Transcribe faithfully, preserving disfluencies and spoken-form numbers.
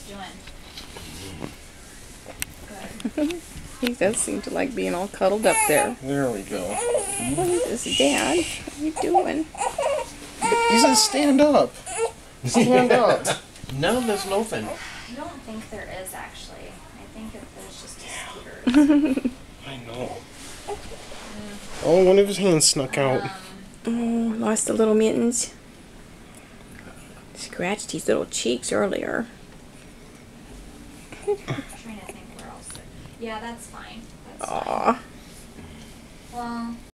guys doing? Good. He does seem to like being all cuddled up there. There we go. What is this, Dad? What are you doing? He says stand up. Stand up. No, there's loafing. I don't think there is, actually. I think it, there's just a scooter. I know. Oh, one of his hands snuck out. Oh, lost the little mittens. Scratched his little cheeks earlier. I'm trying to think where else. Yeah, that's fine. That's Aww. fine. Well...